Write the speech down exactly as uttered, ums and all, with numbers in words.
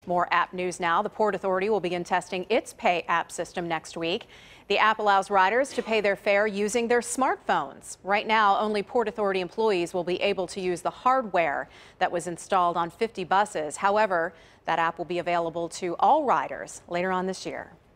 More app news now. The Port Authority will begin testing its pay app system next week. The app allows riders to pay their fare using their smartphones. Right now, only Port Authority employees will be able to use the hardware that was installed on fifty buses. However, that app will be available to all riders later on this year.